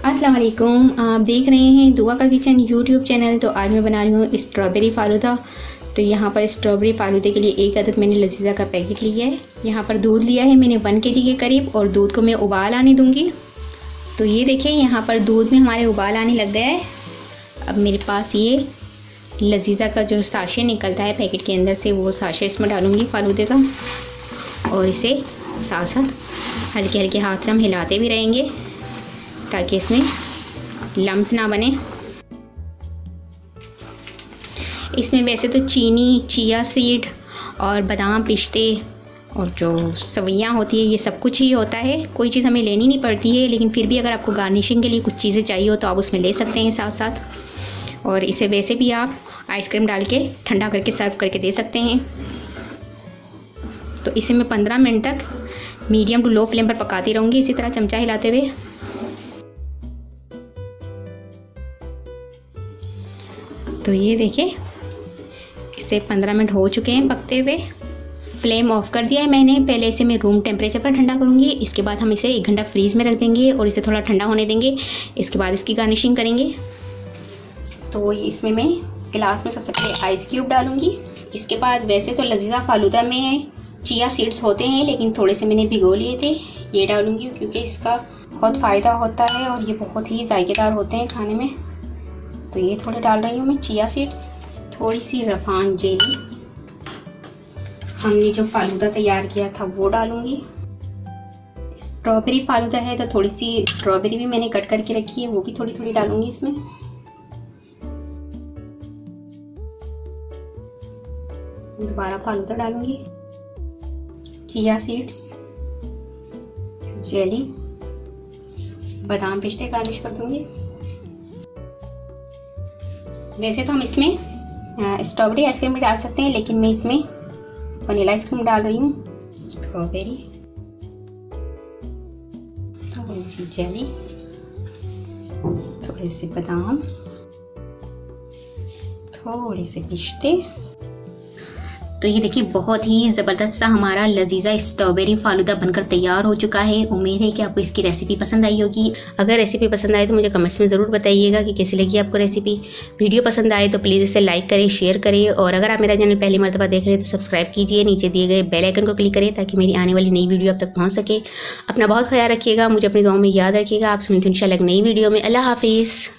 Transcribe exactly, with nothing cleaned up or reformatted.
अस्सलाम वालेकुम, आप देख रहे हैं दुआ का किचन यूट्यूब चैनल। तो आज मैं बना रही हूँ स्ट्रॉबेरी फालूदा। तो यहाँ पर स्ट्रॉबेरी फालूदे के लिए एक अदद मैंने लजीजा का पैकेट लिया है। यहाँ पर दूध लिया है मैंने वन के जी के करीब, और दूध को मैं उबाल आने दूँगी। तो ये देखिए यहाँ पर दूध में हमारे उबाल आने लग गया है। अब मेरे पास ये लजीजा का जो साशे निकलता है पैकेट के अंदर से, वो साशे इसमें डालूँगी फालूदे का, और इसे साथ साथ हल्के हल्के हाथ से हम हिलाते भी रहेंगे ताकि इसमें लम्स ना बने। इसमें वैसे तो चीनी, चिया सीड और बादाम, पिस्ते और जो सवैयाँ होती है, ये सब कुछ ही होता है। कोई चीज़ हमें लेनी नहीं पड़ती है, लेकिन फिर भी अगर आपको गार्निशिंग के लिए कुछ चीज़ें चाहिए हो तो आप उसमें ले सकते हैं साथ साथ। और इसे वैसे भी आप आइसक्रीम डाल के ठंडा करके सर्व करके दे सकते हैं। तो इसे मैं पंद्रह मिनट तक मीडियम टू लो फ्लेम पर पकाती रहूँगी, इसी तरह चमचा हिलाते हुए। तो ये देखिए इसे पंद्रह मिनट हो चुके हैं पकते हुए। फ्लेम ऑफ कर दिया है मैंने। पहले इसे मैं रूम टेम्परेचर पर ठंडा करूँगी, इसके बाद हम इसे एक घंटा फ्रीज़ में रख देंगे और इसे थोड़ा ठंडा होने देंगे। इसके बाद इसकी गार्निशिंग करेंगे। तो इसमें मैं गिलास में सबसे पहले आइस क्यूब डालूँगी। इसके बाद वैसे तो लजीजा फालूदा में चिया सीड्स होते हैं, लेकिन थोड़े से मैंने भिगो लिए थे, ये डालूँगी क्योंकि इसका बहुत फ़ायदा होता है और ये बहुत ही जायकेदार होते हैं खाने में। तो ये थोड़े डाल रही हूँ मैं चिया सीड्स। थोड़ी सी रफान जेली, हमने जो फालूदा तैयार किया था वो डालूंगी। स्ट्रॉबेरी फालूदा है तो थोड़ी सी स्ट्रॉबेरी भी मैंने कट करके रखी है, वो भी थोड़ी थोड़ी डालूंगी इसमें। दोबारा फालूदा डालूंगी, चिया सीड्स, जेली, बादाम पिस्ते गार्निश कर दूंगी। वैसे तो हम इसमें स्ट्रॉबेरी आइसक्रीम भी डाल सकते हैं, लेकिन मैं इसमें वनीला आइसक्रीम डाल रही हूँ। स्ट्रॉबेरी, थोड़ी सी जेली, थोड़े से बादाम, थोड़े से पिस्ते। तो ये देखिए बहुत ही ज़बरदस्त सा हमारा लजीजा स्ट्रॉबेरी फालूदा बनकर तैयार हो चुका है। उम्मीद है कि आपको इसकी रेसिपी पसंद आई होगी। अगर रेसिपी पसंद आए तो मुझे कमेंट्स में ज़रूर बताइएगा कि कैसी लगी आपको रेसिपी। वीडियो पसंद आए तो प्लीज़ इसे लाइक करें, शेयर करें, और अगर आप मेरा चैनल पहली मरतबा देख रहे हैं तो सब्सक्राइब कीजिए। नीचे दिए गए बेल आइकन को क्लिक करें ताकि मेरी आने वाली नई वीडियो आप तक पहुँच सके। अपना बहुत ख्याल रखिएगा, मुझे अपनी दुआओं में याद रखिएगा। आप सुनते हैं इंशाल्लाह नई वीडियो में। अल्लाह हाफिज़।